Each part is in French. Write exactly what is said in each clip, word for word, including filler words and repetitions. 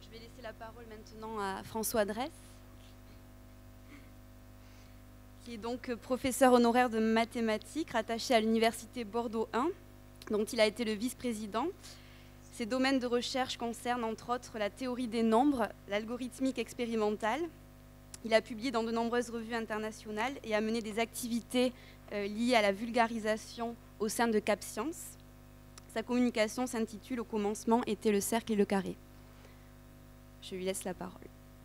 Je vais laisser la parole maintenant à François Dresse, qui est donc professeur honoraire de mathématiques rattaché à l'université Bordeaux un, dont il a été le vice-président. Ses domaines de recherche concernent entre autres la théorie des nombres, l'algorithmique expérimentale. Il a publié dans de nombreuses revues internationales et a mené des activités euh, liées à la vulgarisation au sein de CapScience. Sa communication s'intitule « Au commencement était le cercle et le carré ». Je lui laisse la parole.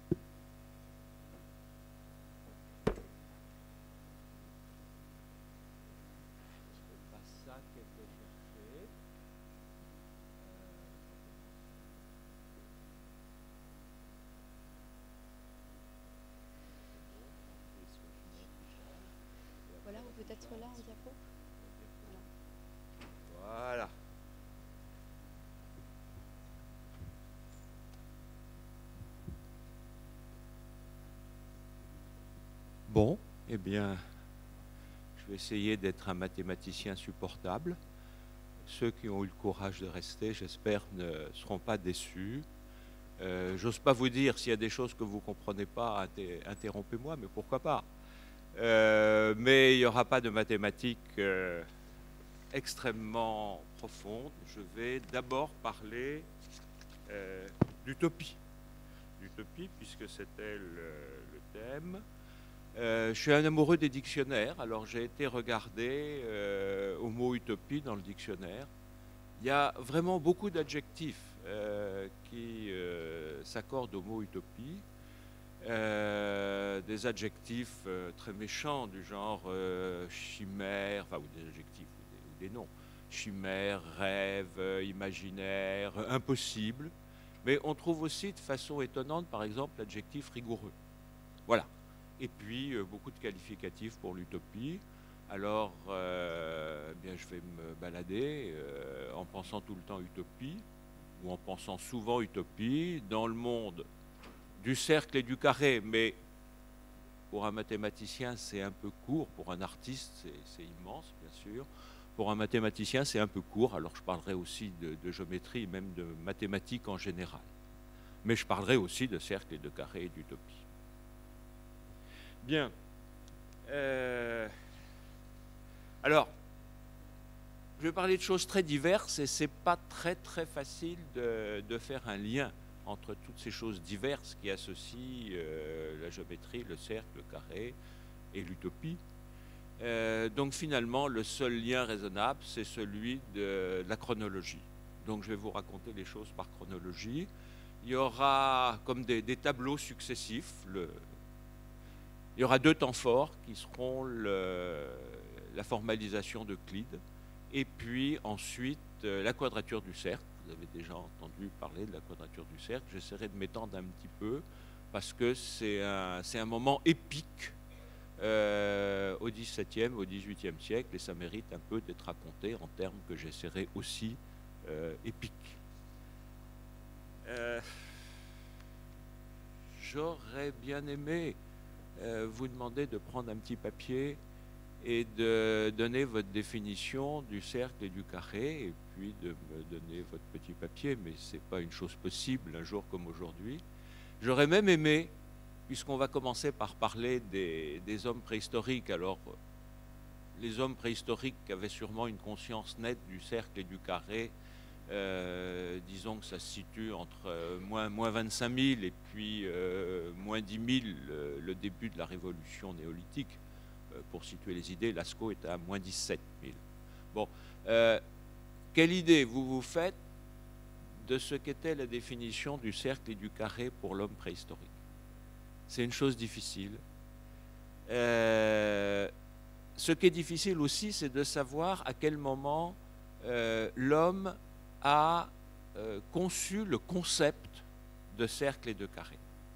Voilà, ou peut-être là en diapo. Voilà. Bon, eh bien, je vais essayer d'être un mathématicien supportable. Ceux qui ont eu le courage de rester, j'espère, ne seront pas déçus. Euh, J'ose pas vous dire s'il y a des choses que vous ne comprenez pas, interrompez-moi, mais pourquoi pas. Euh, mais il n'y aura pas de mathématiques euh, extrêmement profondes. Je vais d'abord parler euh, d'utopie. D'utopie, puisque c'était le, le thème. Euh, je suis un amoureux des dictionnaires, alors j'ai été regarder euh, au mot utopie dans le dictionnaire. Il y a vraiment beaucoup d'adjectifs euh, qui euh, s'accordent au mot utopie. Euh, des adjectifs euh, très méchants du genre euh, chimère, enfin ou des adjectifs ou des, ou des noms, chimère, rêve, euh, imaginaire, euh, impossible. Mais on trouve aussi de façon étonnante, par exemple, l'adjectif rigoureux. Voilà. Et puis, euh, beaucoup de qualificatifs pour l'utopie. Alors, euh, eh bien, je vais me balader euh, en pensant tout le temps utopie, ou en pensant souvent utopie, dans le monde du cercle et du carré. Mais pour un mathématicien, c'est un peu court. Pour un artiste, c'est immense, bien sûr. Pour un mathématicien, c'est un peu court. Alors, je parlerai aussi de, de géométrie, même de mathématiques en général. Mais je parlerai aussi de cercle et de carré et d'utopie. Bien. Euh, alors, je vais parler de choses très diverses et ce n'est pas très très facile de, de faire un lien entre toutes ces choses diverses qui associent euh, la géométrie, le cercle, le carré et l'utopie. Euh, donc finalement, le seul lien raisonnable, c'est celui de, de la chronologie. Donc je vais vous raconter les choses par chronologie. Il y aura comme des, des tableaux successifs. Le, Il y aura deux temps forts qui seront le, la formalisation d'Euclide et puis ensuite euh, la quadrature du cercle. Vous avez déjà entendu parler de la quadrature du cercle. J'essaierai de m'étendre un petit peu parce que c'est un, c'est un moment épique euh, au dix-septième, au dix-huitième siècle et ça mérite un peu d'être raconté en termes que j'essaierai aussi euh, épiques. Euh, J'aurais bien aimé Euh, vous demander de prendre un petit papier et de donner votre définition du cercle et du carré, et puis de me donner votre petit papier, mais ce n'est pas une chose possible un jour comme aujourd'hui. J'aurais même aimé, puisqu'on va commencer par parler des, des hommes préhistoriques, alors les hommes préhistoriques avaient sûrement une conscience nette du cercle et du carré. Euh, disons que ça se situe entre euh, moins, moins vingt-cinq mille et puis euh, moins dix mille, euh, le début de la révolution néolithique. Euh, pour situer les idées, Lascaux est à moins dix-sept mille. Bon, euh, quelle idée vous vous faites de ce qu'était la définition du cercle et du carré pour l'homme préhistorique? C'est une chose difficile. Euh, ce qui est difficile aussi, c'est de savoir à quel moment euh, l'homme a euh, conçu le concept de cercle et de carré.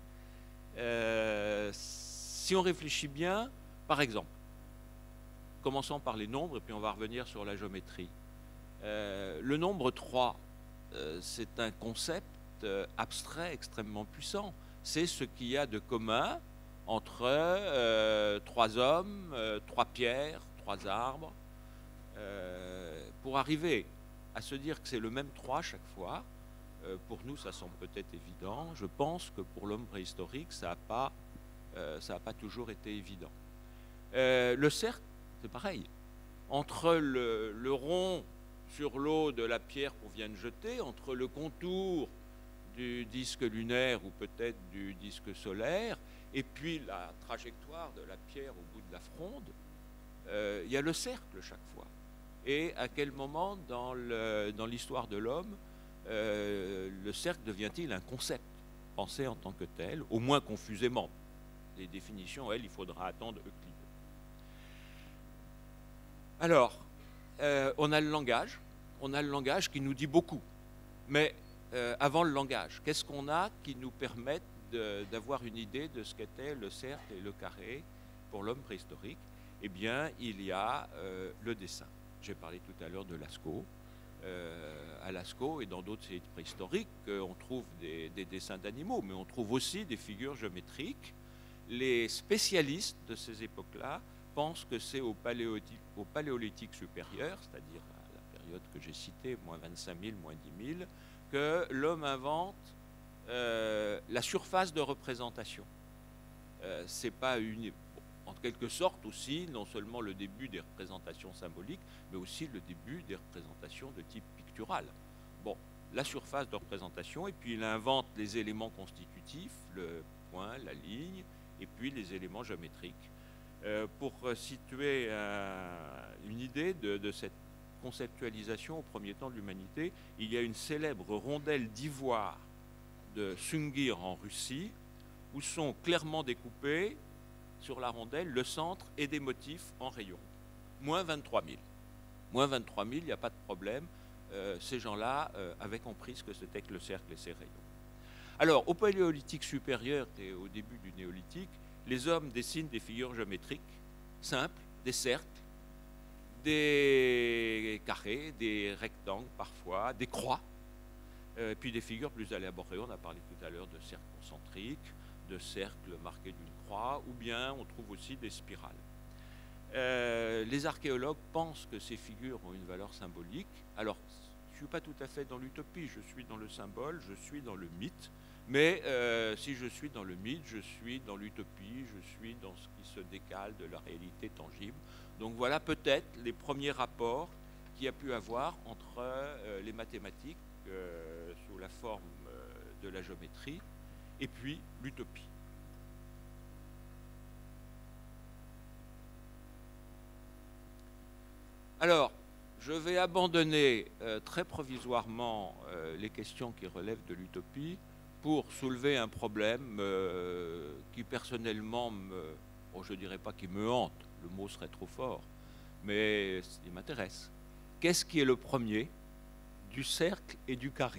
Euh, si on réfléchit bien, par exemple, commençons par les nombres et puis on va revenir sur la géométrie. Euh, le nombre trois, euh, c'est un concept euh, abstrait extrêmement puissant. C'est ce qu'il y a de commun entre euh, trois hommes, euh, trois pierres, trois arbres, euh, pour arriver à se dire que c'est le même trois chaque fois, Euh, pour nous, ça semble peut-être évident. Je pense que pour l'homme préhistorique, ça n'a pas, euh, ça n'a pas toujours été évident. Euh, le cercle, c'est pareil. Entre le, le rond sur l'eau de la pierre qu'on vient de jeter, entre le contour du disque lunaire ou peut-être du disque solaire, et puis la trajectoire de la pierre au bout de la fronde, euh, il y a le cercle chaque fois. Et à quel moment dans le, dans l'histoire de l'homme, euh, le cercle devient-il un concept pensé en tant que tel, au moins confusément. Les définitions, elles, il faudra attendre Euclide. Alors, euh, on a le langage, on a le langage qui nous dit beaucoup. Mais euh, avant le langage, qu'est-ce qu'on a qui nous permette d'avoir une idée de ce qu'était le cercle et le carré pour l'homme préhistorique? Eh bien, il y a euh, le dessin. J'ai parlé tout à l'heure de Lascaux. Euh, à Lascaux et dans d'autres sites préhistoriques, euh, on trouve des, des dessins d'animaux, mais on trouve aussi des figures géométriques. Les spécialistes de ces époques-là pensent que c'est au paléolithique, au paléolithique supérieur, c'est-à-dire à la période que j'ai citée, moins vingt-cinq mille, moins dix mille, que l'homme invente euh, la surface de représentation. Euh, c'est pas une, en quelque sorte aussi, non seulement le début des représentations symboliques, mais aussi le début des représentations de type pictural. Bon, la surface de représentation, et puis il invente les éléments constitutifs, le point, la ligne, et puis les éléments géométriques. Euh, pour situer euh, une idée de, de cette conceptualisation au premier temps de l'humanité, il y a une célèbre rondelle d'ivoire de Sungir en Russie, où sont clairement découpés sur la rondelle le centre et des motifs en rayons. Moins vingt-trois mille. Moins vingt-trois mille, il n'y a pas de problème. Euh, ces gens-là euh, avaient compris ce que c'était que le cercle et ses rayons. Alors, au paléolithique supérieur et au début du néolithique, les hommes dessinent des figures géométriques simples, des cercles, des carrés, des rectangles parfois, des croix, euh, puis des figures plus élaborées. On a parlé tout à l'heure de cercles concentriques, de cercles marqués d'une croix, ou bien on trouve aussi des spirales. Euh, les archéologues pensent que ces figures ont une valeur symbolique. Alors, je ne suis pas tout à fait dans l'utopie, je suis dans le symbole, je suis dans le mythe, mais euh, si je suis dans le mythe, je suis dans l'utopie, je suis dans ce qui se décale de la réalité tangible. Donc voilà peut-être les premiers rapports qu'il y a pu avoir entre euh, les mathématiques euh, sous la forme euh, de la géométrie et puis l'utopie. Alors, je vais abandonner euh, très provisoirement euh, les questions qui relèvent de l'utopie pour soulever un problème euh, qui personnellement, me, bon, je ne dirais pas qu'il me hante, le mot serait trop fort, mais il m'intéresse. Qu'est-ce qui est le premier du cercle et du carré?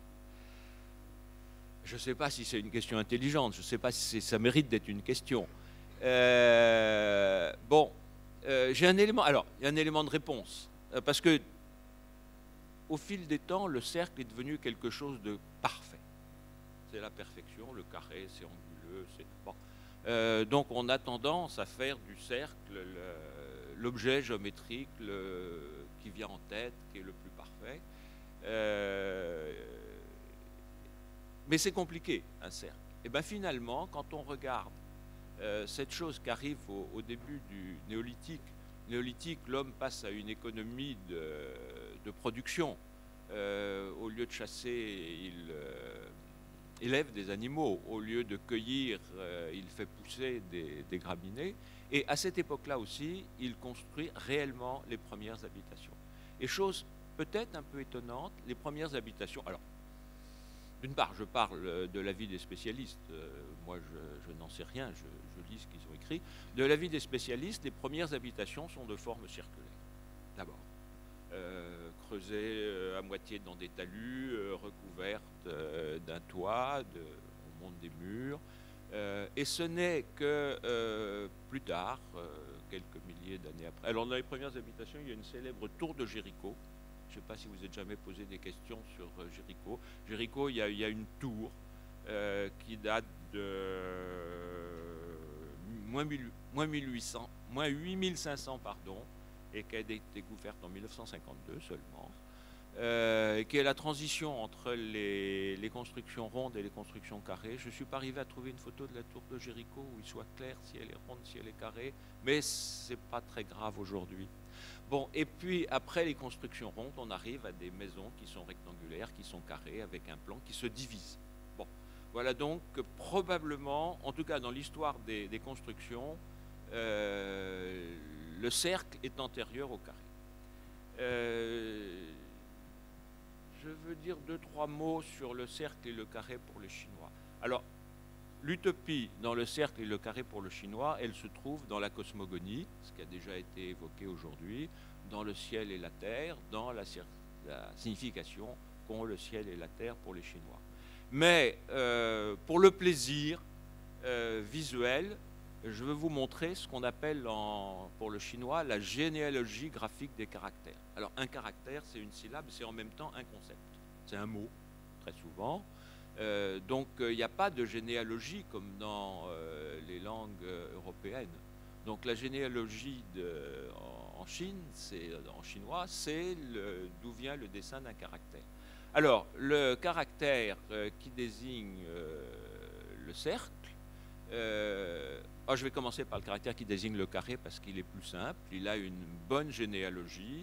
Je ne sais pas si c'est une question intelligente, je ne sais pas si ça mérite d'être une question. Euh, bon, euh, j'ai un élément, alors, il y a un élément de réponse, euh, parce que au fil des temps, le cercle est devenu quelque chose de parfait. C'est la perfection, le carré, c'est anguleux, c'est... Bon. Euh, donc on a tendance à faire du cercle l'objet géométrique le, qui vient en tête, qui est le plus parfait. Euh, mais c'est compliqué, un cercle. Et bien finalement, quand on regarde euh, cette chose qui arrive au, au début du néolithique, néolithique, l'homme passe à une économie de, de production. Euh, au lieu de chasser, il... Euh, élève des animaux. Au lieu de cueillir, euh, il fait pousser des, des graminées. Et à cette époque-là aussi, il construit réellement les premières habitations. Et chose peut-être un peu étonnante, les premières habitations... Alors, d'une part, je parle de l'avis des spécialistes. Euh, moi, je, je n'en sais rien, je, je lis ce qu'ils ont écrit. De l'avis des spécialistes, les premières habitations sont de forme circulaire, d'abord. Euh, creusées euh, à moitié dans des talus, euh, recouvertes euh, d'un toit, de, on monte des murs. Euh, et ce n'est que euh, plus tard, euh, quelques milliers d'années après. Alors dans les premières habitations, il y a une célèbre tour de Jéricho. Je ne sais pas si vous êtes jamais posé des questions sur euh, Jéricho. Jéricho, il y a, il y a une tour euh, qui date de euh, moins, mille, moins, mille huit cents, moins huit mille cinq cents, pardon, et qui a été découverte en mille neuf cent cinquante-deux seulement. euh, qui est la transition entre les, les constructions rondes et les constructions carrées. Je ne suis pas arrivé à trouver une photo de la tour de Jéricho où il soit clair si elle est ronde, si elle est carrée, mais ce n'est pas très grave aujourd'hui. Bon, et puis après les constructions rondes, on arrive à des maisons qui sont rectangulaires, qui sont carrées, avec un plan qui se divise. Bon, voilà donc que probablement, en tout cas dans l'histoire des, des constructions, euh, le cercle est antérieur au carré. Euh, je veux dire deux, trois mots sur le cercle et le carré pour les Chinois. Alors, l'utopie dans le cercle et le carré pour le Chinois, elle se trouve dans la cosmogonie, ce qui a déjà été évoqué aujourd'hui, dans le ciel et la terre, dans la, la signification qu'ont le ciel et la terre pour les Chinois. Mais euh, pour le plaisir euh, visuel, je vais vous montrer ce qu'on appelle en, pour le chinois la généalogie graphique des caractères. Alors un caractère, c'est une syllabe, c'est en même temps un concept. C'est un mot, très souvent. Euh, donc il euh, n'y a pas de généalogie comme dans euh, les langues euh, européennes. Donc la généalogie de, en, en Chine, c'est, en chinois, c'est d'où vient le dessin d'un caractère. Alors le caractère euh, qui désigne euh, le cercle, euh, oh, je vais commencer par le caractère qui désigne le carré parce qu'il est plus simple, il a une bonne généalogie.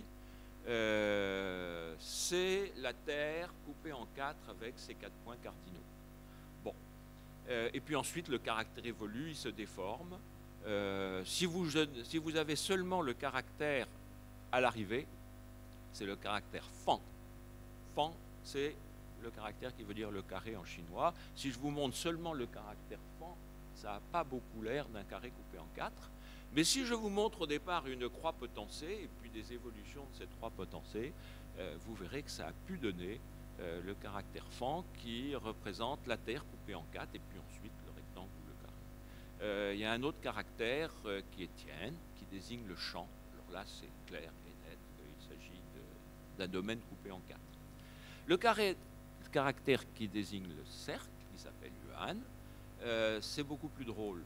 Euh, c'est la Terre coupée en quatre avec ses quatre points cardinaux. Bon. Euh, et puis ensuite, le caractère évolue, il se déforme. Euh, si, vous, si vous avez seulement le caractère à l'arrivée, c'est le caractère fan. Fan, c'est le caractère qui veut dire le carré en chinois. Si je vous montre seulement le caractère fan, ça n'a pas beaucoup l'air d'un carré coupé en quatre. Mais si je vous montre au départ une croix potencée et puis des évolutions de cette croix potencée, euh, vous verrez que ça a pu donner euh, le caractère fan qui représente la Terre coupée en quatre et puis ensuite le rectangle ou le carré. Euh, il y a un autre caractère euh, qui est Tian, qui désigne le champ. Alors là, c'est clair et net, il s'agit d'un domaine coupé en quatre. Le, carré, le caractère qui désigne le cercle, qui s'appelle Yuan, euh, c'est beaucoup plus drôle.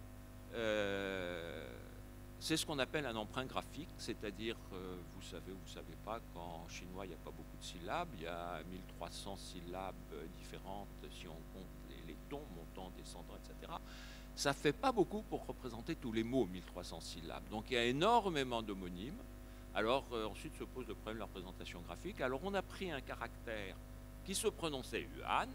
Euh, C'est ce qu'on appelle un emprunt graphique, c'est-à-dire, euh, vous savez ou vous ne savez pas, qu'en chinois, il n'y a pas beaucoup de syllabes, il y a mille trois cents syllabes différentes si on compte les, les tons, montants, descendants, et cetera. Ça ne fait pas beaucoup pour représenter tous les mots, mille trois cents syllabes. Donc il y a énormément d'homonymes. Alors euh, ensuite se pose le problème de la représentation graphique. Alors on a pris un caractère qui se prononçait Yuan,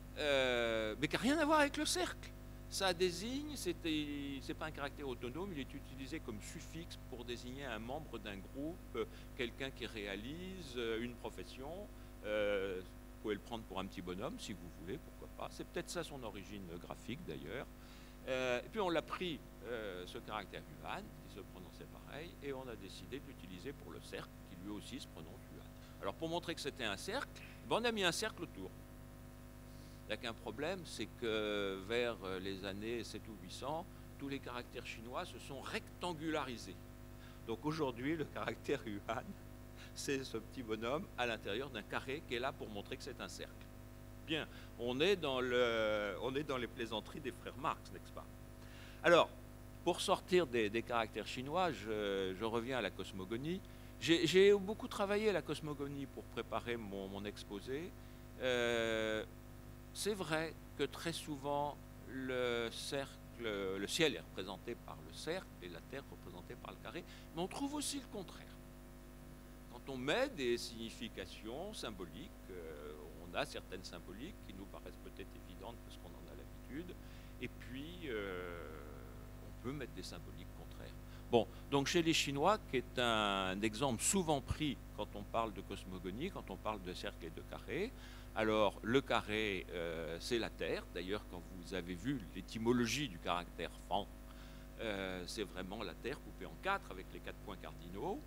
euh, mais qui n'a rien à voir avec le cercle. Ça désigne, c'est pas un caractère autonome, il est utilisé comme suffixe pour désigner un membre d'un groupe, euh, quelqu'un qui réalise euh, une profession. Euh, vous pouvez le prendre pour un petit bonhomme si vous voulez, pourquoi pas. C'est peut-être ça son origine graphique d'ailleurs. Euh, et puis on l'a pris, euh, ce caractère Yuan, qui se prononçait pareil, et on a décidé de l'utiliser pour le cercle, qui lui aussi se prononce Yuan. Alors pour montrer que c'était un cercle, ben on a mis un cercle autour. Il n'y a qu'un problème, c'est que vers les années sept ou huit cents, tous les caractères chinois se sont rectangularisés. Donc aujourd'hui, le caractère Yuan, c'est ce petit bonhomme à l'intérieur d'un carré qui est là pour montrer que c'est un cercle. Bien, on est dans, le, on est dans les plaisanteries des frères Marx, n'est-ce pas? Alors, pour sortir des, des caractères chinois, je, je reviens à la cosmogonie. J'ai beaucoup travaillé la cosmogonie pour préparer mon, mon exposé. Euh, C'est vrai que très souvent, le cercle, le ciel est représenté par le cercle et la terre représentée par le carré, mais on trouve aussi le contraire. Quand on met des significations symboliques, euh, on a certaines symboliques qui nous paraissent peut-être évidentes parce qu'on en a l'habitude, et puis euh, on peut mettre des symboliques contraires. Bon, donc chez les Chinois, qui est un, un exemple souvent pris quand on parle de cosmogonie, quand on parle de cercle et de carré. Alors, le carré, euh, c'est la Terre. D'ailleurs, quand vous avez vu l'étymologie du caractère fan, euh, c'est vraiment la Terre coupée en quatre avec les quatre points cardinaux.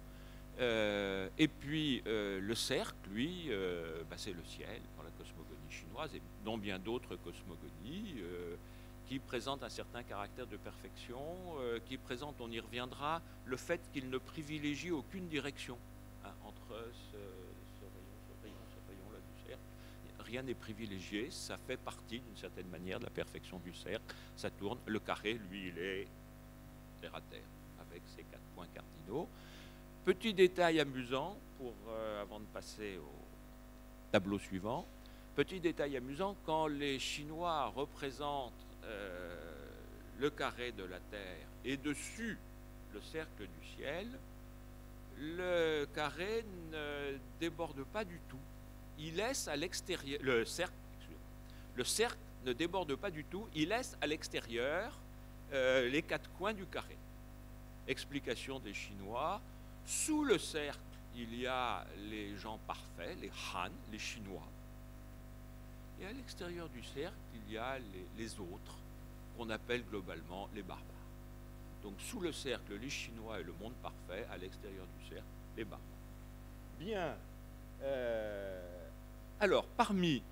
Euh, et puis, euh, le cercle, lui, euh, bah, c'est le ciel dans la cosmogonie chinoise et dans bien d'autres cosmogonies euh, qui présentent un certain caractère de perfection, euh, qui présentent, on y reviendra, le fait qu'il ne privilégie aucune direction hein, entre ce, ce rayon, ce rayon, ce rayon-là du cercle. Rien n'est privilégié, ça fait partie d'une certaine manière de la perfection du cercle. Ça tourne, le carré, lui, il est terre à terre, avec ses quatre points cardinaux. Petit détail amusant, pour, euh, avant de passer au, Tableau suivant. Petit détail amusant, quand les Chinois représentent euh, le carré de la Terre et dessus le cercle du ciel, le carré ne déborde pas du tout. Il laisse à l'extérieur, le cercle, le cercle ne déborde pas du tout, il laisse à l'extérieur euh, les quatre coins du carré. Explication des Chinois, sous le cercle, il y a les gens parfaits, les Han, les Chinois. Et à l'extérieur du cercle, il y a les, les autres, qu'on appelle globalement les barbares. Donc sous le cercle, les Chinois et le monde parfait, à l'extérieur du cercle, les barbares. Bien. Euh, alors, parmi,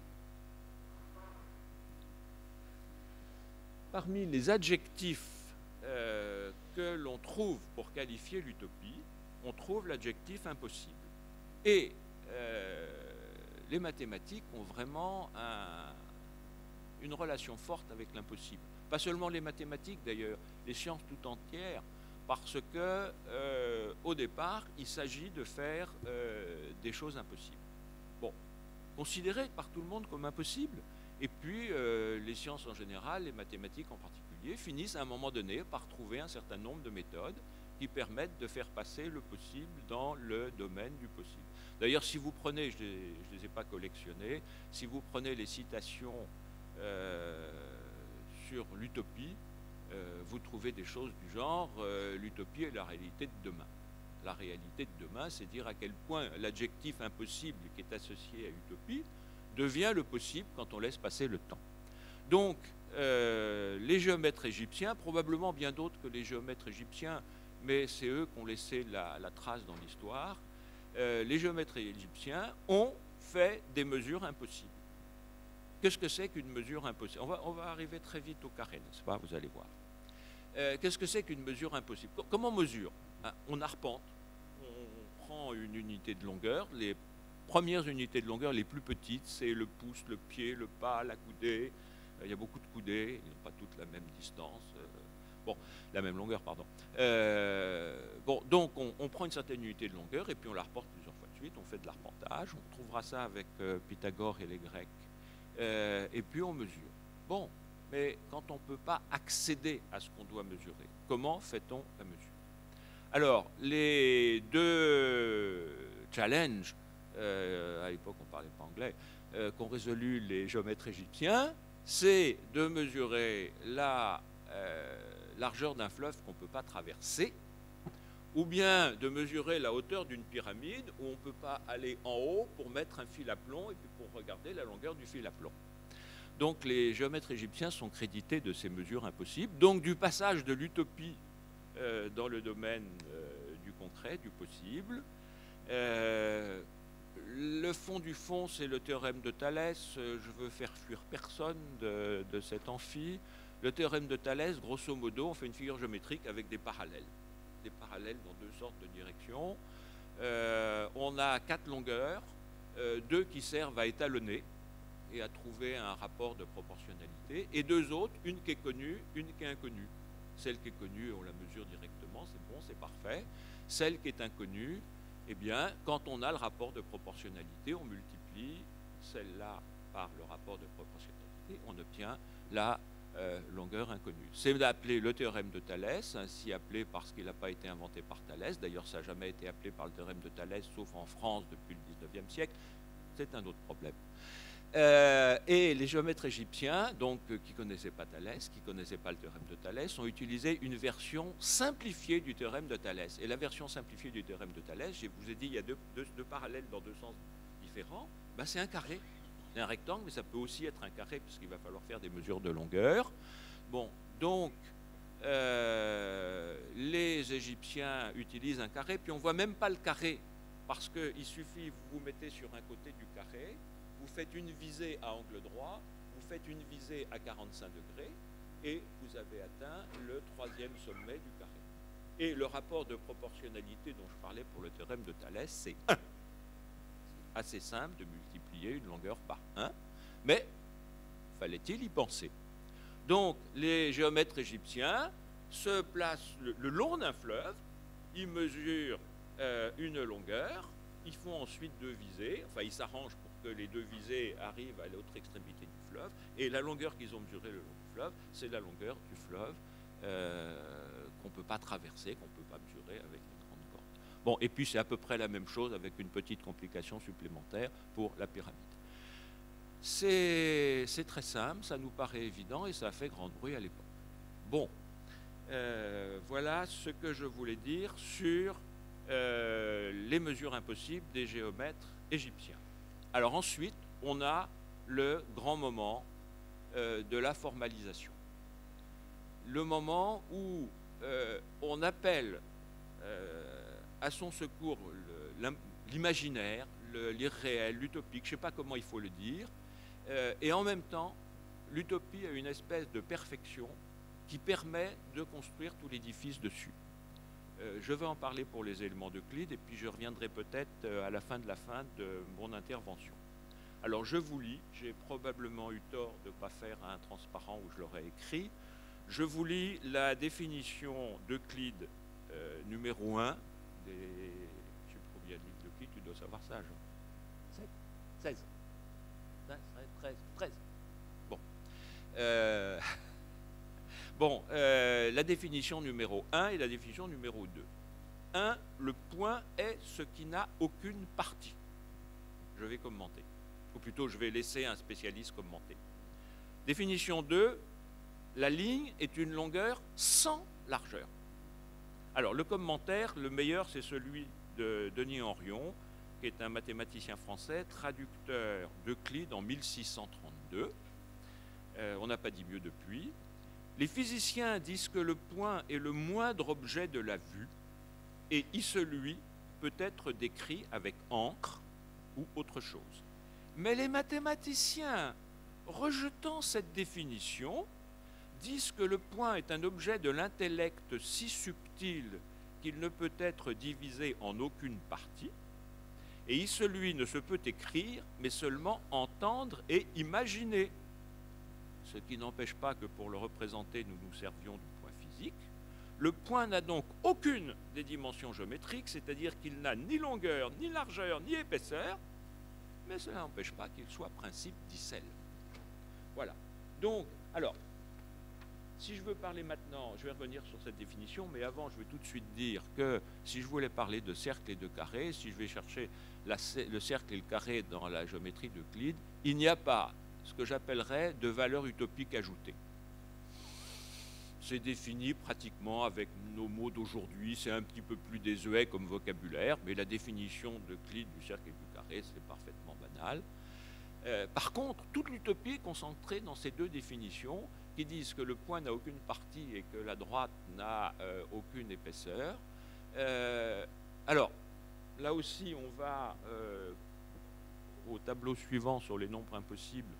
parmi les adjectifs euh, que l'on trouve pour qualifier l'utopie, on trouve l'adjectif impossible. Et euh, les mathématiques ont vraiment un, une relation forte avec l'impossible. Pas seulement les mathématiques d'ailleurs, les sciences tout entières, parce que euh, au départ, il s'agit de faire euh, des choses impossibles. Bon, considérées par tout le monde comme impossibles, et puis euh, les sciences en général, les mathématiques en particulier, finissent à un moment donné par trouver un certain nombre de méthodes qui permettent de faire passer le possible dans le domaine du possible. D'ailleurs, si vous prenez, je ne les ai pas collectionnées, si vous prenez les citations euh, sur l'utopie, euh, vous trouvez des choses du genre euh, l'utopie est la réalité de demain. La réalité de demain, c'est dire à quel point l'adjectif impossible qui est associé à utopie devient le possible quand on laisse passer le temps. Donc, euh, les géomètres égyptiens, probablement bien d'autres que les géomètres égyptiens, mais c'est eux qui ont laissé la, la trace dans l'histoire, euh, les géomètres égyptiens ont fait des mesures impossibles. Qu'est-ce que c'est qu'une mesure impossible? on va, on va arriver très vite au carré, n'est-ce pas? Vous allez voir. Euh, Qu'est-ce que c'est qu'une mesure impossible? Comment on mesure? Hein, on arpente, on prend une unité de longueur. Les premières unités de longueur, les plus petites, c'est le pouce, le pied, le pas, la coudée. Euh, il y a beaucoup de coudées, ils n'ont pas toutes la même distance. Euh, bon, la même longueur, pardon. Euh, bon, donc on, on prend une certaine unité de longueur et puis on la reporte plusieurs fois de suite. On fait de l'arpentage. On trouvera ça avec euh, Pythagore et les Grecs. Euh, et puis on mesure. Bon, mais quand on ne peut pas accéder à ce qu'on doit mesurer, comment fait-on la mesure? Alors, les deux challenges, euh, à l'époque on ne parlait pas anglais, euh, qu'ont résolu les géomètres égyptiens, c'est de mesurer la euh, largeur d'un fleuve qu'on ne peut pas traverser, ou bien de mesurer la hauteur d'une pyramide où on ne peut pas aller en haut pour mettre un fil à plomb et puis pour regarder la longueur du fil à plomb. Donc les géomètres égyptiens sont crédités de ces mesures impossibles, donc du passage de l'utopie euh, dans le domaine euh, du concret, du possible. Euh, le fond du fond, c'est le théorème de Thalès. Je veux faire fuir personne de, de cet amphi. Le théorème de Thalès, grosso modo, on fait une figure géométrique avec des parallèles. Des parallèles dans deux sortes de directions. Euh, on a quatre longueurs, euh, deux qui servent à étalonner et à trouver un rapport de proportionnalité, et deux autres, une qui est connue, une qui est inconnue. Celle qui est connue, on la mesure directement, c'est bon, c'est parfait. Celle qui est inconnue, eh bien, quand on a le rapport de proportionnalité, on multiplie celle-là par le rapport de proportionnalité, on obtient la Euh, longueur inconnue. C'est appelé le théorème de Thalès, ainsi appelé parce qu'il n'a pas été inventé par Thalès. D'ailleurs, ça n'a jamais été appelé par le théorème de Thalès, sauf en France depuis le dix-neuvième siècle. C'est un autre problème. Euh, et les géomètres égyptiens, donc, euh, qui ne connaissaient pas Thalès, qui ne connaissaient pas le théorème de Thalès, ont utilisé une version simplifiée du théorème de Thalès. Et la version simplifiée du théorème de Thalès, je vous ai dit, il y a deux, deux, deux parallèles dans deux sens différents, ben, c'est un carré. C'est un rectangle, mais ça peut aussi être un carré, puisqu'il va falloir faire des mesures de longueur. Bon, donc, euh, les Égyptiens utilisent un carré, puis on ne voit même pas le carré, parce qu'il suffit, vous vous mettez sur un côté du carré, vous faites une visée à angle droit, vous faites une visée à quarante-cinq degrés, et vous avez atteint le troisième sommet du carré. Et le rapport de proportionnalité dont je parlais pour le théorème de Thalès, c'est un. Assez simple de multiplier une longueur par un, mais fallait-il y penser? Donc, les géomètres égyptiens se placent le, le long d'un fleuve, ils mesurent euh, une longueur, ils font ensuite deux visées, enfin ils s'arrangent pour que les deux visées arrivent à l'autre extrémité du fleuve, et la longueur qu'ils ont mesurée le long du fleuve, c'est la longueur du fleuve euh, qu'on ne peut pas traverser, qu'on ne peut pas mesurer avec une grande corde. Bon, et puis c'est à peu près la même chose avec une petite complication supplémentaire pour la pyramide. C'est très simple, ça nous paraît évident et ça a fait grand bruit à l'époque. Bon, euh, voilà ce que je voulais dire sur euh, les mesures impossibles des géomètres égyptiens. Alors ensuite, on a le grand moment euh, de la formalisation. Le moment où euh, on appelle euh, à son secours l'imaginaire, l'irréel, l'utopique, je ne sais pas comment il faut le dire, euh, et en même temps, l'utopie a une espèce de perfection qui permet de construire tout l'édifice dessus. Euh, je vais en parler pour les éléments d'Euclide, et puis je reviendrai peut-être euh, à la fin de la fin de mon intervention. Alors je vous lis, j'ai probablement eu tort de ne pas faire un transparent où je l'aurais écrit. Je vous lis la définition d'Euclide euh, numéro un. Des... Je sais pas combien de livres d'Euclide, tu dois savoir ça, Jean. seize. treize. treize. Bon. Euh... Bon, euh, la définition numéro un et la définition numéro deux. un. Le point est ce qui n'a aucune partie. Je vais commenter. Ou plutôt, je vais laisser un spécialiste commenter. Définition deux. La ligne est une longueur sans largeur. Alors, le commentaire, le meilleur, c'est celui de Denis Henrion, qui est un mathématicien français, traducteur d'Euclide en mille six cent trente-deux. Euh, on n'a pas dit mieux depuis. Les physiciens disent que le point est le moindre objet de la vue, et y celui peut être décrit avec encre ou autre chose. Mais les mathématiciens, rejetant cette définition, disent que le point est un objet de l'intellect si subtil qu'il ne peut être divisé en aucune partie, et y celui ne se peut écrire, mais seulement entendre et imaginer. Ce qui n'empêche pas que pour le représenter, nous nous servions du point physique. Le point n'a donc aucune des dimensions géométriques, c'est-à-dire qu'il n'a ni longueur, ni largeur, ni épaisseur, mais cela n'empêche pas qu'il soit principe d'Isel. Voilà. Donc, alors, si je veux parler maintenant, je vais revenir sur cette définition, mais avant, je vais tout de suite dire que si je voulais parler de cercle et de carré, si je vais chercher la, le cercle et le carré dans la géométrie d'Euclide, il n'y a pas ce que j'appellerais de valeur utopique ajoutée. C'est défini pratiquement avec nos mots d'aujourd'hui, c'est un petit peu plus désuet comme vocabulaire, mais la définition d'Euclide du cercle et du carré, c'est parfaitement banal. Euh, par contre, toute l'utopie est concentrée dans ces deux définitions qui disent que le point n'a aucune partie et que la droite n'a euh, aucune épaisseur. Euh, alors, là aussi, on va euh, au tableau suivant sur les nombres impossibles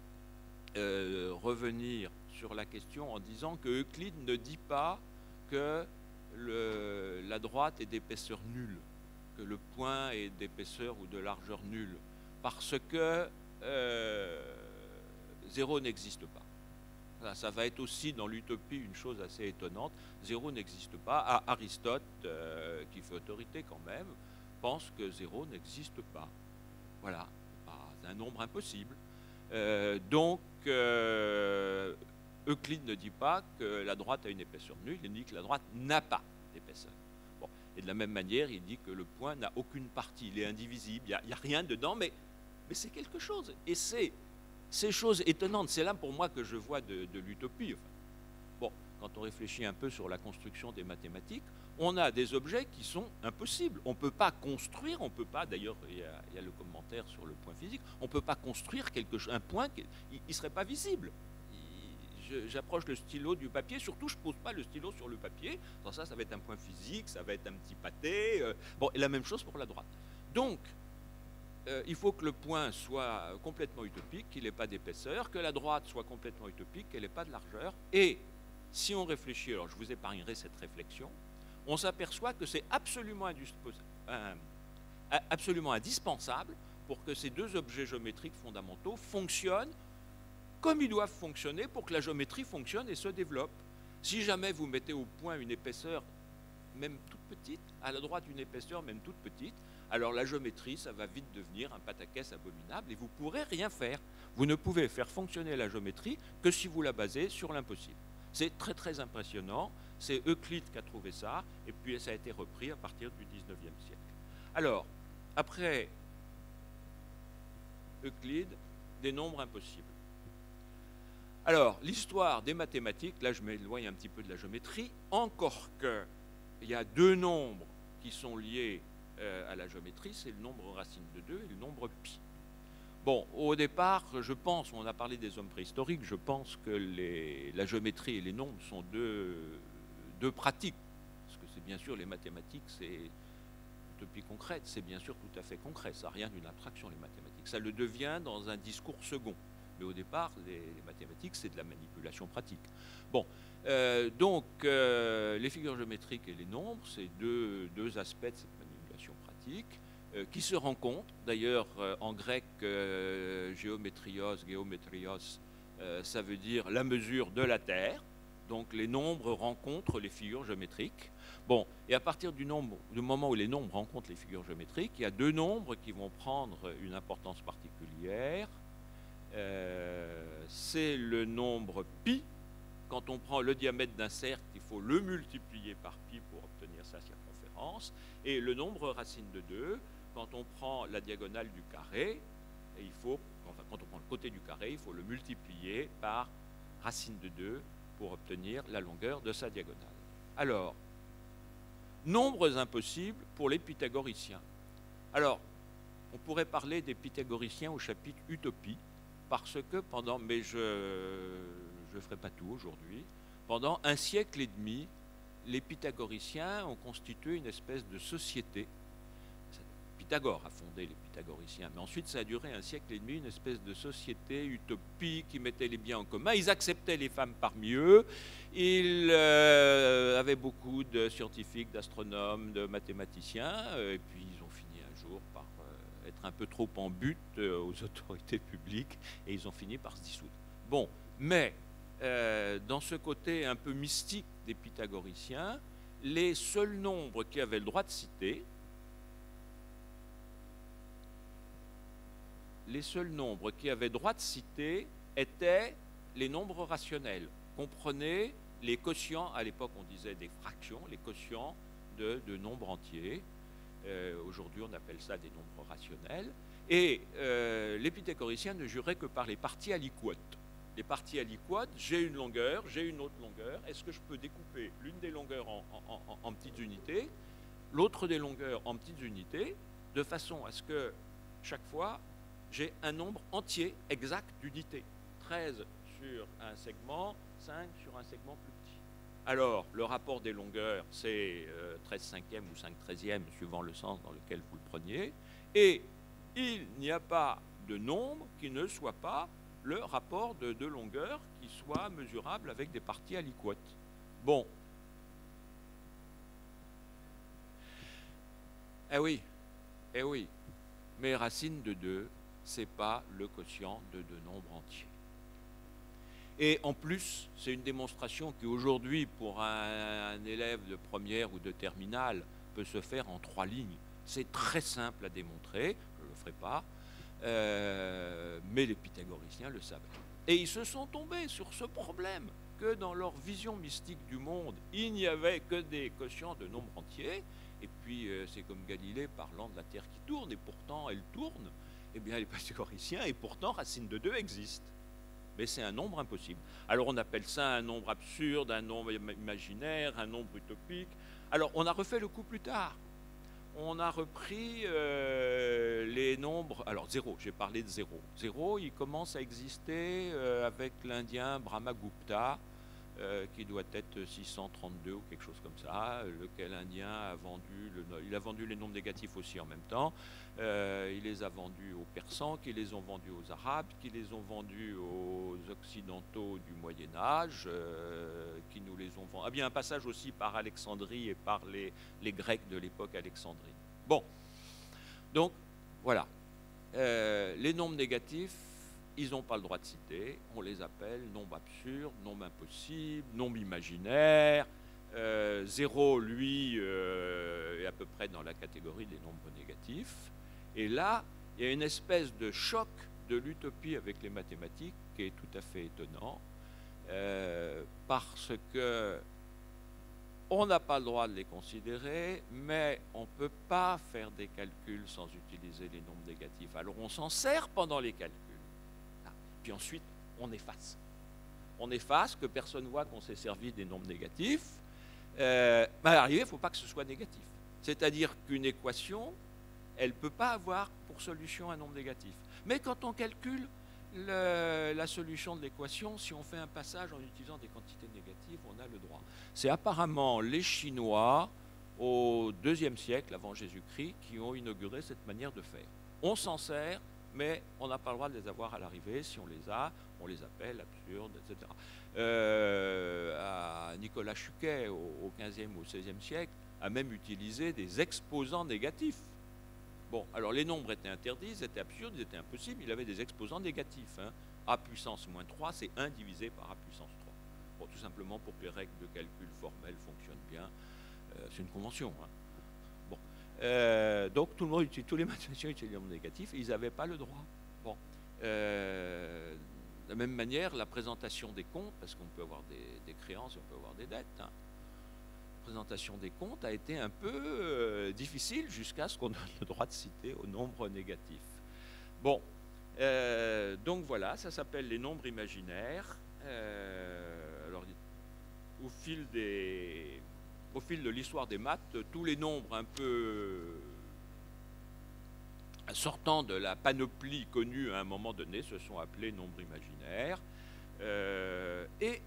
euh, revenir sur la question en disant que Euclide ne dit pas que le, la droite est d'épaisseur nulle, que le point est d'épaisseur ou de largeur nulle, parce que euh, zéro n'existe pas. Ça, ça va être aussi dans l'utopie une chose assez étonnante. Zéro n'existe pas. Ah, Aristote, euh, qui fait autorité quand même, pense que zéro n'existe pas. Voilà, c'est un nombre impossible. Euh, donc, euh, Euclide ne dit pas que la droite a une épaisseur nulle, il dit que la droite n'a pas d'épaisseur. Bon. Et de la même manière, il dit que le point n'a aucune partie, il est indivisible, il n'y a, a rien dedans, mais, mais c'est quelque chose. Et c'est ces choses étonnantes, c'est là pour moi que je vois de, de l'utopie. Enfin, bon, quand on réfléchit un peu sur la construction des mathématiques, on a des objets qui sont impossibles. On ne peut pas construire, on ne peut pas, d'ailleurs, il, il y a le commentaire sur le point physique, on ne peut pas construire quelque chose, un point qui ne serait pas visible. J'approche le stylo du papier, surtout je ne pose pas le stylo sur le papier, dans ça, ça va être un point physique, ça va être un petit pâté. Euh, bon, et la même chose pour la droite. Donc, euh, il faut que le point soit complètement utopique, qu'il n'ait pas d'épaisseur, que la droite soit complètement utopique, qu'elle n'ait pas de largeur. Et si on réfléchit, alors je vous épargnerai cette réflexion, on s'aperçoit que c'est absolument, euh, absolument indispensable pour que ces deux objets géométriques fondamentaux fonctionnent comme ils doivent fonctionner pour que la géométrie fonctionne et se développe. Si jamais vous mettez au point une épaisseur, même toute petite, à la droite une épaisseur, même toute petite, alors la géométrie, ça va vite devenir un pataquès abominable et vous ne pourrez rien faire. Vous ne pouvez faire fonctionner la géométrie que si vous la basez sur l'impossible. C'est très très impressionnant, c'est Euclide qui a trouvé ça, et puis ça a été repris à partir du dix-neuvième siècle. Alors, après Euclide, des nombres impossibles. Alors, l'histoire des mathématiques, là je m'éloigne un petit peu de la géométrie, encore qu'il y a deux nombres qui sont liés euh, à la géométrie, c'est le nombre racine de deux et le nombre pi. Bon, au départ, je pense, on a parlé des hommes préhistoriques, je pense que les, la géométrie et les nombres sont deux, deux pratiques. Parce que c'est bien sûr, les mathématiques, c'est utopie concrète, c'est bien sûr tout à fait concret, ça n'a rien d'une abstraction, les mathématiques. Ça le devient dans un discours second. Mais au départ, les, les mathématiques, c'est de la manipulation pratique. Bon, euh, donc, euh, les figures géométriques et les nombres, c'est deux, deux aspects de cette manipulation pratique. Euh, qui se rencontrent. D'ailleurs, euh, en grec, euh, géométrios, géométrios, euh, ça veut dire la mesure de la Terre. Donc les nombres rencontrent les figures géométriques. Bon, et à partir du, nombre, du moment où les nombres rencontrent les figures géométriques, il y a deux nombres qui vont prendre une importance particulière. Euh, c'est le nombre pi. Quand on prend le diamètre d'un cercle, il faut le multiplier par pi pour obtenir sa circonférence. Et le nombre racine de deux, quand on prend la diagonale du carré, et il faut, enfin, quand on prend le côté du carré, il faut le multiplier par racine de deux pour obtenir la longueur de sa diagonale. Alors, nombres impossibles pour les pythagoriciens. Alors, on pourrait parler des pythagoriciens au chapitre Utopie, parce que pendant, mais je ne ferai pas tout aujourd'hui, pendant un siècle et demi, les pythagoriciens ont constitué une espèce de société. Pythagore a fondé les pythagoriciens, mais ensuite ça a duré un siècle et demi, une espèce de société utopie qui mettait les biens en commun. Ils acceptaient les femmes parmi eux, ils euh, avaient beaucoup de scientifiques, d'astronomes, de mathématiciens, euh, et puis ils ont fini un jour par euh, être un peu trop en but euh, aux autorités publiques, et ils ont fini par se dissoudre. Bon, mais euh, dans ce côté un peu mystique des pythagoriciens, les seuls nombres qui avaient le droit de citer, les seuls nombres qui avaient droit de citer étaient les nombres rationnels. Comprenez les quotients, à l'époque on disait des fractions, les quotients de, de nombres entiers. Euh, Aujourd'hui on appelle ça des nombres rationnels. Et euh, les pythagoriciens ne juraient que par les parties aliquotes. Les parties aliquotes, j'ai une longueur, j'ai une autre longueur. Est-ce que je peux découper l'une des longueurs en, en, en, en petites unités, l'autre des longueurs en petites unités, de façon à ce que chaque fois, j'ai un nombre entier exact d'unités. treize sur un segment, cinq sur un segment plus petit. Alors, le rapport des longueurs, c'est euh, treize cinquième ou cinq treizième, suivant le sens dans lequel vous le preniez. Et il n'y a pas de nombre qui ne soit pas le rapport de deux longueurs qui soit mesurable avec des parties aliquotes. Bon. Eh oui, eh oui. Mais racine de deux, ce n'est pas le quotient de deux nombres entiers. Et en plus, c'est une démonstration qui aujourd'hui, pour un, un élève de première ou de terminale, peut se faire en trois lignes. C'est très simple à démontrer, je ne le ferai pas, euh, mais les pythagoriciens le savaient. Et ils se sont tombés sur ce problème, que dans leur vision mystique du monde, il n'y avait que des quotients de nombres entiers, et puis euh, c'est comme Galilée parlant de la Terre qui tourne, et pourtant elle tourne. Eh bien, les pythagoriciens, et pourtant, racine de deux existe. Mais c'est un nombre impossible. Alors, on appelle ça un nombre absurde, un nombre imaginaire, un nombre utopique. Alors, on a refait le coup plus tard. On a repris euh, les nombres... Alors, zéro, j'ai parlé de zéro. Zéro, il commence à exister euh, avec l'Indien Brahmagupta, euh, qui doit être six cent trente-deux ou quelque chose comme ça, lequel Indien a vendu, le, il a vendu les nombres négatifs aussi en même temps. Euh, il les a vendus aux Persans, qui les ont vendus aux Arabes, qui les ont vendus aux Occidentaux du Moyen-Âge, euh, qui nous les ont vendus. Ah bien, un passage aussi par Alexandrie et par les, les Grecs de l'époque Alexandrie. Bon, donc, voilà. Euh, les nombres négatifs, ils n'ont pas le droit de citer, on les appelle nombres absurdes, nombres impossibles, nombres imaginaires, Euh, zéro, lui, euh, est à peu près dans la catégorie des nombres négatifs. Et là, il y a une espèce de choc de l'utopie avec les mathématiques qui est tout à fait étonnant, euh, parce que on n'a pas le droit de les considérer, mais on ne peut pas faire des calculs sans utiliser les nombres négatifs. Alors on s'en sert pendant les calculs. Ah, puis ensuite, on efface. On efface, que personne ne voit qu'on s'est servi des nombres négatifs. Euh, mais à l'arrivée, il ne faut pas que ce soit négatif. C'est-à-dire qu'une équation, elle ne peut pas avoir pour solution un nombre négatif. Mais quand on calcule le, la solution de l'équation, si on fait un passage en utilisant des quantités négatives, on a le droit. C'est apparemment les Chinois, au deuxième siècle avant Jésus-Christ, qui ont inauguré cette manière de faire. On s'en sert, mais on n'a pas le droit de les avoir à l'arrivée. Si on les a, on les appelle absurdes, et cetera. Euh, à Nicolas Chuquet, au, au quinzième ou au seizième siècle, a même utilisé des exposants négatifs. Bon, alors les nombres étaient interdits, ils étaient absurdes, ils étaient impossibles, il avait des exposants négatifs. Hein. A puissance moins trois, c'est un divisé par A puissance trois. Bon, tout simplement pour que les règles de calcul formelles fonctionnent bien. Euh, c'est une convention. Hein. Bon. Euh, donc tout le monde utilise, tous les mathématiciens utilisent les nombres négatifs et ils n'avaient pas le droit. Bon. Euh, de la même manière, la présentation des comptes, parce qu'on peut avoir des, des créances, on peut avoir des dettes. Hein. La présentation des comptes a été un peu euh, difficile jusqu'à ce qu'on donne le droit de citer au nombre négatif. Bon, euh, donc voilà, ça s'appelle les nombres imaginaires. Euh, alors, au fil des, au fil de l'histoire des maths, tous les nombres un peu sortant de la panoplie connue à un moment donné se sont appelés nombres imaginaires. Euh, et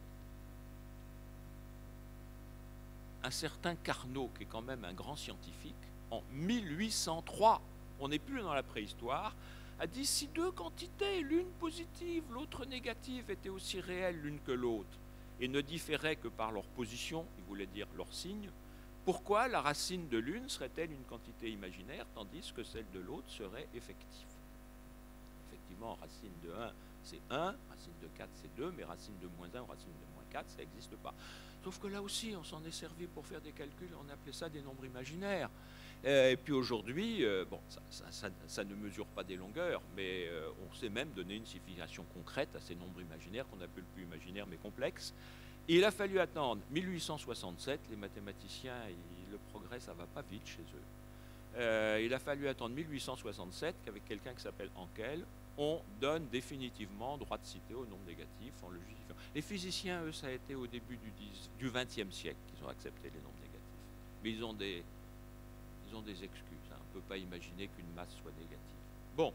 un certain Carnot, qui est quand même un grand scientifique, en mille huit cent trois, on n'est plus dans la préhistoire, a dit si deux quantités, l'une positive, l'autre négative, étaient aussi réelles l'une que l'autre, et ne différaient que par leur position, il voulait dire leur signe, pourquoi la racine de l'une serait-elle une quantité imaginaire, tandis que celle de l'autre serait effective? Effectivement, racine de un, c'est un, racine de quatre, c'est deux, mais racine de moins un ou racine de moins quatre, ça n'existe pas. Sauf que là aussi, on s'en est servi pour faire des calculs, on appelait ça des nombres imaginaires. Et puis aujourd'hui, euh, bon, ça, ça, ça, ça ne mesure pas des longueurs, mais euh, on sait même donner une signification concrète à ces nombres imaginaires qu'on appelle plus imaginaires mais complexes. Et il a fallu attendre mille huit cent soixante-sept, les mathématiciens, ils, le progrès, ça ne va pas vite chez eux. Euh, il a fallu attendre mille huit cent soixante-sept qu'avec quelqu'un qui s'appelle Hankel, on donne définitivement droit de citer au nombre négatif en le justifiant. Les physiciens, eux, ça a été au début du vingtième siècle qu'ils ont accepté les nombres négatifs. Mais ils ont des, ils ont des excuses. Hein. On ne peut pas imaginer qu'une masse soit négative. Bon.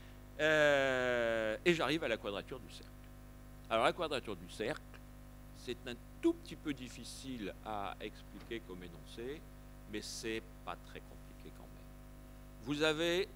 Euh, et j'arrive à la quadrature du cercle. Alors la quadrature du cercle, c'est un tout petit peu difficile à expliquer comme énoncé, mais c'est pas très compliqué quand même. Vous avez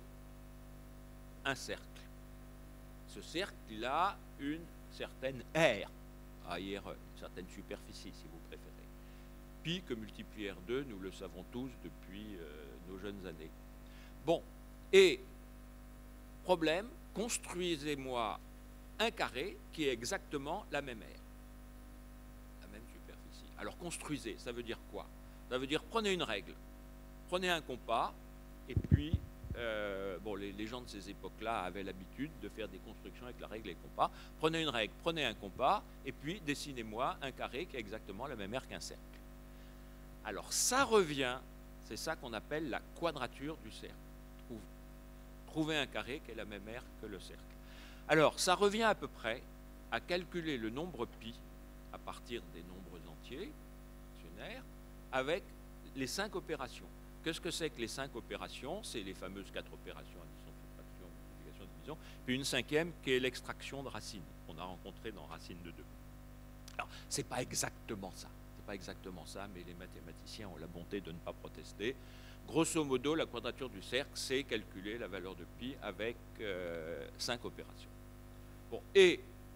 un cercle. Ce cercle, il a une certaine aire, A I R E, une certaine superficie si vous préférez. Pi que multiplie R deux, nous le savons tous depuis euh, nos jeunes années. Bon, et problème, construisez-moi un carré qui est exactement la même aire, la même superficie. Alors construisez, ça veut dire quoi? Ça veut dire prenez une règle, prenez un compas, et puis Euh, bon, les, les gens de ces époques-là avaient l'habitude de faire des constructions avec la règle et le compas. Prenez une règle, prenez un compas, et puis dessinez-moi un carré qui a exactement la même aire qu'un cercle. Alors ça revient, c'est ça qu'on appelle la quadrature du cercle. Trouver un carré qui a la même aire que le cercle. Alors ça revient à peu près à calculer le nombre pi à partir des nombres entiers, fractionnaires, avec les cinq opérations. Qu'est-ce que c'est que les cinq opérations? C'est les fameuses quatre opérations, addition, soustraction, multiplication, division, puis une cinquième qui est l'extraction de racine, qu'on a rencontrée dans racine de deux. Alors, c'est pas exactement ça, c'est pas exactement ça, mais les mathématiciens ont la bonté de ne pas protester. Grosso modo, la quadrature du cercle, c'est calculer la valeur de pi avec euh, cinq opérations. Bon, et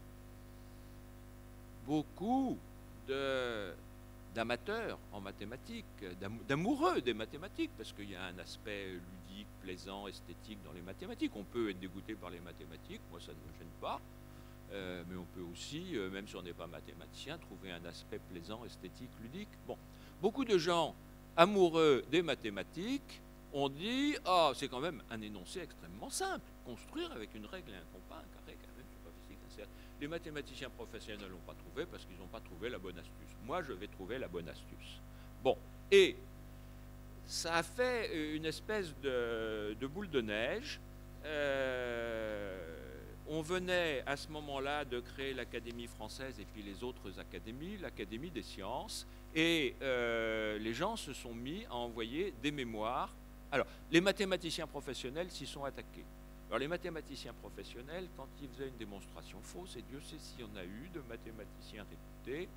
beaucoup de d'amateurs en mathématiques, d'amoureux des mathématiques, parce qu'il y a un aspect ludique, plaisant, esthétique dans les mathématiques. On peut être dégoûté par les mathématiques, moi ça ne me gêne pas, Euh, mais on peut aussi, euh, même si on n'est pas mathématicien, trouver un aspect plaisant, esthétique, ludique. Bon, beaucoup de gens amoureux des mathématiques ont dit « Ah, c'est quand même un énoncé extrêmement simple. Construire avec une règle et un compas, un carré, quand même, c'est pas physique, un cercle. » Les mathématiciens professionnels ne l'ont pas trouvé parce qu'ils n'ont pas trouvé la bonne astuce. Moi, je vais trouver la bonne astuce. Bon, et ça a fait une espèce de, de boule de neige. Euh, on venait à ce moment-là de créer l'Académie française et puis les autres académies, l'Académie des sciences, et euh, les gens se sont mis à envoyer des mémoires. Alors, les mathématiciens professionnels s'y sont attaqués. Alors, les mathématiciens professionnels, quand ils faisaient une démonstration fausse, et Dieu sait s'il y en a eu de mathématiciens réputés,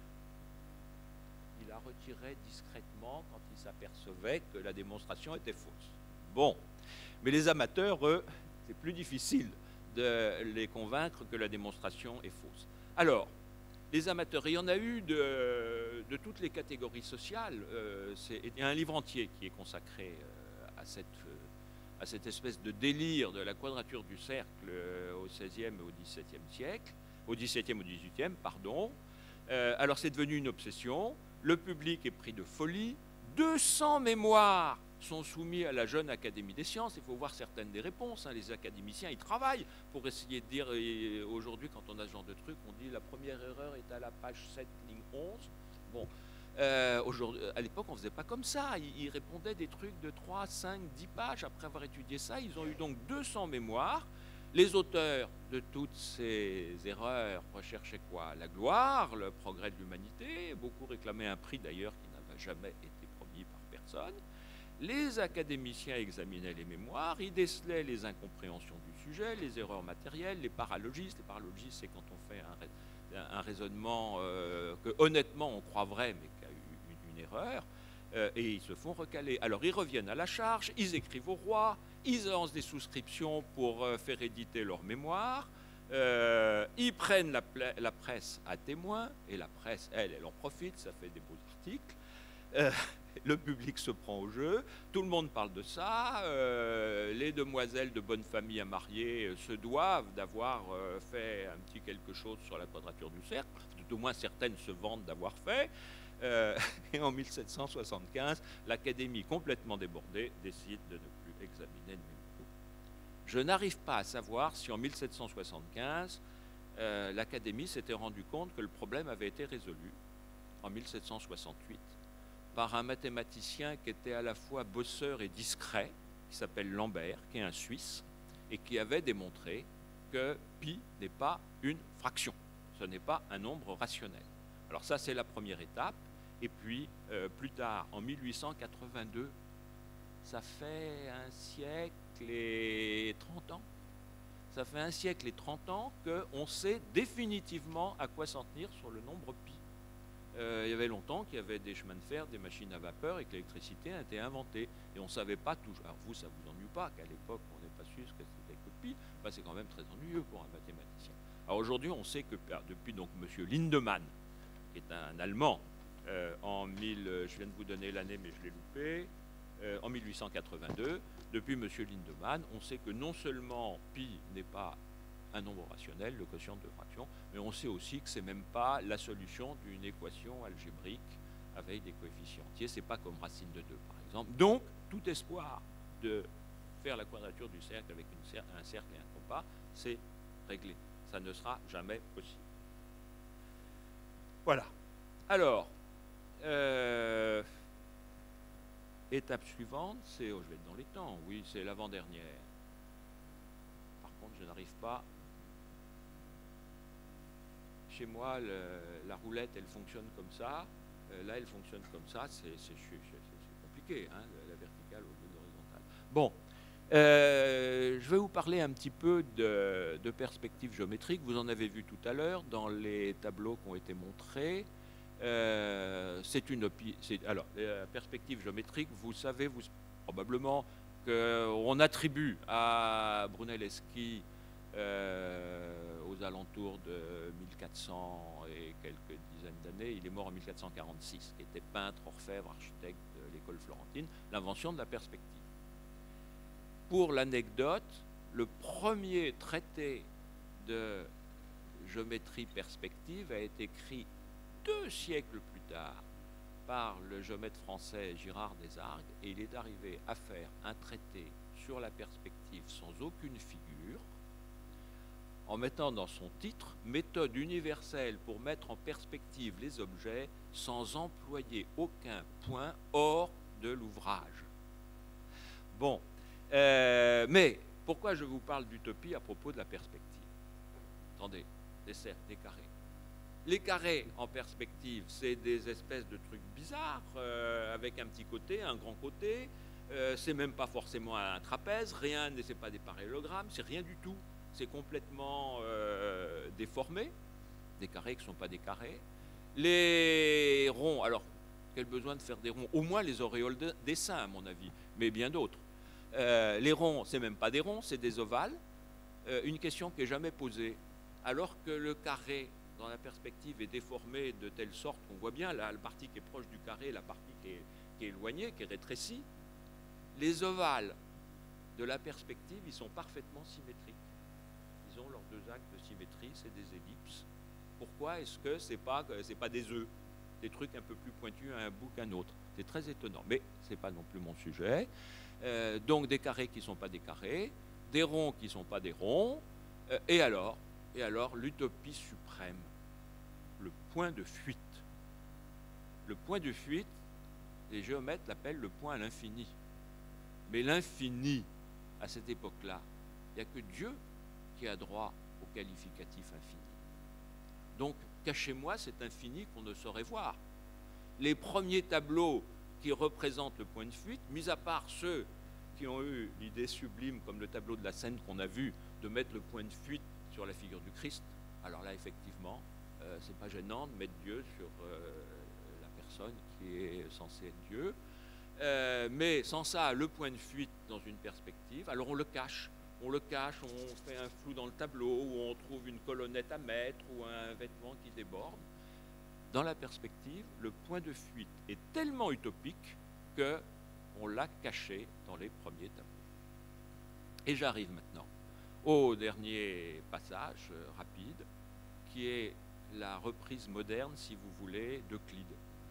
ils la retiraient discrètement quand ils s'apercevaient que la démonstration était fausse. Bon, mais les amateurs, eux, c'est plus difficile de les convaincre que la démonstration est fausse. Alors, les amateurs, il y en a eu de, de toutes les catégories sociales. Euh, il y a un livre entier qui est consacré euh, à, cette, euh, à cette espèce de délire de la quadrature du cercle euh, au seizième et au dix-septième siècle, au dix-septième, au dix-huitième, pardon. Euh, alors, c'est devenu une obsession. Le public est pris de folie. deux cents mémoires sont soumis à la jeune Académie des sciences. Il faut voir certaines des réponses. Hein. Les académiciens, ils travaillent pour essayer de dire, aujourd'hui, quand on a ce genre de truc, on dit la première erreur est à la page sept, ligne onze. Bon, euh, aujourd'hui, à l'époque, on ne faisait pas comme ça. Ils, ils répondaient des trucs de trois, cinq, dix pages. Après avoir étudié ça, ils ont eu donc deux cents mémoires. Les auteurs de toutes ces erreurs recherchaient quoi? La gloire, le progrès de l'humanité. Beaucoup réclamaient un prix, d'ailleurs, qui n'avait jamais été promis par personne. Les académiciens examinaient les mémoires, ils décelaient les incompréhensions du sujet, les erreurs matérielles, les paralogistes. Les paralogistes, c'est quand on fait un, un raisonnement euh, que honnêtement on croit vrai, mais qui a eu une, une erreur, euh, et ils se font recaler. Alors ils reviennent à la charge, ils écrivent au roi, ils lancent des souscriptions pour euh, faire éditer leurs mémoires, euh, ils prennent la, la presse à témoin, et la presse, elle, elle en profite, ça fait des beaux articles. Euh, le public se prend au jeu, tout le monde parle de ça, euh, les demoiselles de bonne famille à marier euh, se doivent d'avoir euh, fait un petit quelque chose sur la quadrature du cercle, tout au moins certaines se vantent d'avoir fait, euh, et en mille sept cent soixante-quinze, l'Académie, complètement débordée, décide de ne plus examiner le mémoire. Je n'arrive pas à savoir si en mille sept cent soixante-quinze, euh, l'Académie s'était rendu compte que le problème avait été résolu en mille sept cent soixante-huit, par un mathématicien qui était à la fois bosseur et discret, qui s'appelle Lambert, qui est un Suisse, et qui avait démontré que pi n'est pas une fraction, ce n'est pas un nombre rationnel. Alors ça, c'est la première étape, et puis euh, plus tard, en mille huit cent quatre-vingt-deux, ça fait un siècle et trente ans, ça fait un siècle et trente ans qu'on sait définitivement à quoi s'en tenir sur le nombre pi. Euh, il y avait longtemps qu'il y avait des chemins de fer, des machines à vapeur et que l'électricité a été inventée. Et on ne savait pas toujours. Alors vous, ça ne vous ennuie pas qu'à l'époque, on n'est pas sûr ce que c'était que pi. Ben, c'est quand même très ennuyeux pour un mathématicien. Alors aujourd'hui, on sait que depuis donc M. Lindemann, qui est un Allemand, euh, en mille, je viens de vous donner l'année, mais je l'ai loupé, euh, en mille huit cent quatre-vingt-deux, depuis M. Lindemann, on sait que non seulement pi n'est pas un nombre rationnel, le quotient de fraction, mais on sait aussi que ce n'est même pas la solution d'une équation algébrique avec des coefficients entiers. Ce n'est pas comme racine de deux, par exemple. Donc, tout espoir de faire la quadrature du cercle avec une cer un cercle et un compas, c'est réglé. Ça ne sera jamais possible. Voilà. Alors, euh, étape suivante, c'est, oh, je vais être dans les temps, oui, c'est l'avant-dernière. Par contre, je n'arrive pas. Chez moi, le, la roulette, elle fonctionne comme ça. Euh, là, elle fonctionne comme ça. C'est compliqué, hein, la, la verticale au lieu de l'horizontale. Bon, euh, je vais vous parler un petit peu de, de perspective géométrique. Vous en avez vu tout à l'heure dans les tableaux qui ont été montrés. Euh, c'est une alors la perspective géométrique. Vous savez, vous probablement qu'on attribue à Brunelleschi euh, aux alentours de mille quatre cents et quelques dizaines d'années, il est mort en mille quatre cent quarante-six, qui était peintre, orfèvre, architecte de l'école florentine, l'invention de la perspective. Pour l'anecdote, le premier traité de géométrie perspective a été écrit deux siècles plus tard par le géomètre français Girard Desargues, et il est arrivé à faire un traité sur la perspective sans aucune figure, en mettant dans son titre « Méthode universelle pour mettre en perspective les objets sans employer aucun point hors de l'ouvrage ». Bon, euh, mais pourquoi je vous parle d'utopie à propos de la perspective? Attendez, des cercles, des carrés. Les carrés en perspective, c'est des espèces de trucs bizarres, euh, avec un petit côté, un grand côté. Euh, c'est même pas forcément un trapèze, rien, c'est pas des parallélogrammes, c'est rien du tout. C'est complètement euh, déformé. Des carrés qui ne sont pas des carrés. Les ronds, alors, quel besoin de faire des ronds? Au moins les auréoles de, des seins, à mon avis, mais bien d'autres. Euh, les ronds, c'est même pas des ronds, c'est des ovales. Euh, une question qui n'est jamais posée. Alors que le carré, dans la perspective, est déformé de telle sorte qu'on voit bien là, la partie qui est proche du carré, la partie qui est, qui est éloignée, qui est rétrécie. Les ovales de la perspective, ils sont parfaitement symétriques. Ils ont leurs deux axes de symétrie, c'est des ellipses. Pourquoi est-ce que ce n'est pas, c'est pas des œufs, des trucs un peu plus pointus à un bout qu'un autre? C'est très étonnant, mais ce n'est pas non plus mon sujet. Euh, donc des carrés qui ne sont pas des carrés, des ronds qui ne sont pas des ronds, euh, et alors, et alors l'utopie suprême, le point de fuite. Le point de fuite, les géomètres l'appellent le point à l'infini. Mais l'infini, à cette époque-là, il n'y a que Dieu qui a droit au qualificatif infini. Donc, cachez-moi cet infini qu'on ne saurait voir. Les premiers tableaux qui représentent le point de fuite, mis à part ceux qui ont eu l'idée sublime, comme le tableau de la Seine qu'on a vu, de mettre le point de fuite sur la figure du Christ, alors là, effectivement, euh, c'est pas gênant de mettre Dieu sur euh, la personne qui est censée être Dieu. Euh, mais sans ça, le point de fuite dans une perspective, alors on le cache. On le cache, on fait un flou dans le tableau, ou on trouve une colonnette à mettre, ou un vêtement qui déborde. Dans la perspective, le point de fuite est tellement utopique qu'on l'a caché dans les premiers tableaux. Et j'arrive maintenant au dernier passage euh, rapide, qui est la reprise moderne, si vous voulez, d'Euclide.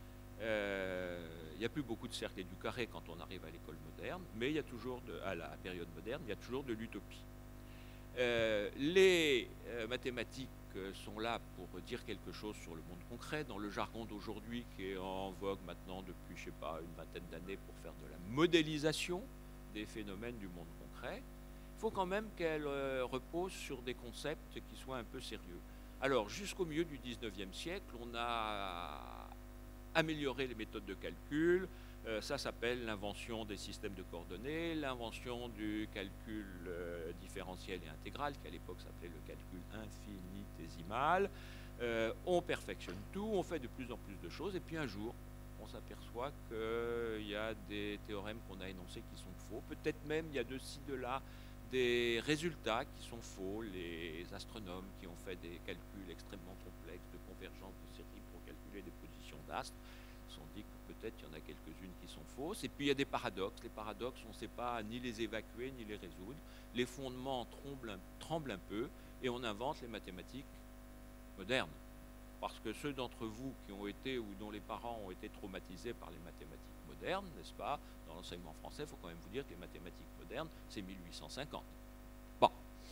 Euh, il n'y a plus beaucoup de cercles et du carré quand on arrive à l'école moderne, mais il y a toujours, de, à la période moderne, il y a toujours de l'utopie. Euh, les euh, mathématiques euh, sont là pour dire quelque chose sur le monde concret, dans le jargon d'aujourd'hui qui est en vogue maintenant depuis, je ne sais pas, une vingtaine d'années pour faire de la modélisation des phénomènes du monde concret. Il faut quand même qu'elle euh, repose sur des concepts qui soient un peu sérieux. Alors, jusqu'au milieu du dix-neuvième siècle, on a améliorer les méthodes de calcul, euh, ça s'appelle l'invention des systèmes de coordonnées, l'invention du calcul euh, différentiel et intégral, qui à l'époque s'appelait le calcul infinitésimal. Euh, on perfectionne tout, on fait de plus en plus de choses, et puis un jour, on s'aperçoit qu'il y a des théorèmes qu'on a énoncés qui sont faux, peut-être même il y a de ci, de là, des résultats qui sont faux, les astronomes qui ont fait des calculs extrêmement complexes de convergence de séries pour calculer des positions d'astres, se sont dit que peut-être il y en a quelques-unes qui sont fausses. Et puis il y a des paradoxes. Les paradoxes, on ne sait pas ni les évacuer ni les résoudre. Les fondements tremblent un, tremblent un peu et on invente les mathématiques modernes. Parce que ceux d'entre vous qui ont été ou dont les parents ont été traumatisés par les mathématiques modernes, n'est-ce pas, dans l'enseignement français, il faut quand même vous dire que les mathématiques modernes, c'est mille huit cent cinquante. Bon.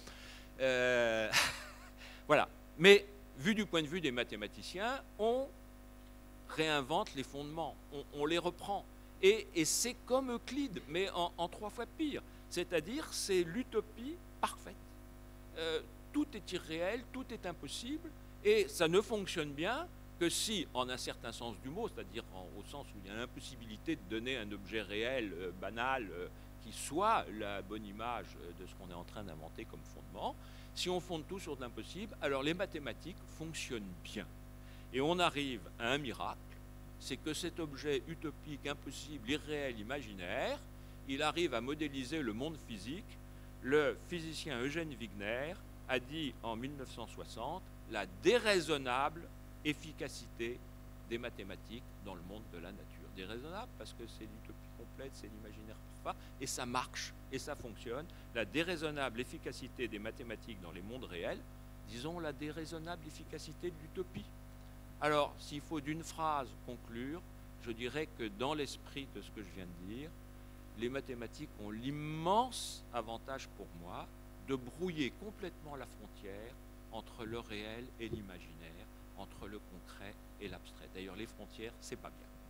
Euh, voilà. Mais, vu du point de vue des mathématiciens, on réinvente les fondements, on, on les reprend. Et, et c'est comme Euclide, mais en, en trois fois pire. C'est-à-dire, c'est l'utopie parfaite. Euh, tout est irréel, tout est impossible, et ça ne fonctionne bien que si, en un certain sens du mot, c'est-à-dire au sens où il y a l'impossibilité de donner un objet réel, euh, banal, euh, qui soit la bonne image de ce qu'on est en train d'inventer comme fondement, si on fonde tout sur de l'impossible, alors les mathématiques fonctionnent bien. Et on arrive à un miracle, c'est que cet objet utopique, impossible, irréel, imaginaire, il arrive à modéliser le monde physique. Le physicien Eugène Wigner a dit en mille neuf cent soixante la déraisonnable efficacité des mathématiques dans le monde de la nature. Déraisonnable parce que c'est l'utopie complète, c'est l'imaginaire parfait, et ça marche, et ça fonctionne. La déraisonnable efficacité des mathématiques dans les mondes réels, disons, la déraisonnable efficacité de l'utopie. Alors, s'il faut d'une phrase conclure, je dirais que dans l'esprit de ce que je viens de dire, les mathématiques ont l'immense avantage pour moi de brouiller complètement la frontière entre le réel et l'imaginaire, entre le concret et l'abstrait. D'ailleurs, les frontières, c'est pas bien.